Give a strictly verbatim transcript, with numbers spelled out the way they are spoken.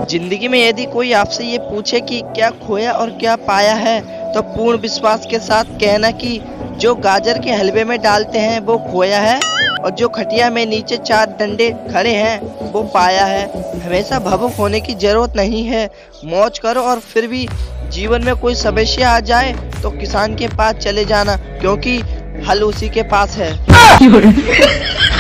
जिंदगी में यदि कोई आपसे ये पूछे कि क्या खोया और क्या पाया है, तो पूर्ण विश्वास के साथ कहना कि जो गाजर के हलवे में डालते हैं वो खोया है, और जो खटिया में नीचे चार डंडे खड़े हैं वो पाया है। हमेशा भावुक होने की जरूरत नहीं है, मौज करो, और फिर भी जीवन में कोई समस्या आ जाए तो किसान के पास चले जाना, क्योंकि हल उसी के पास है।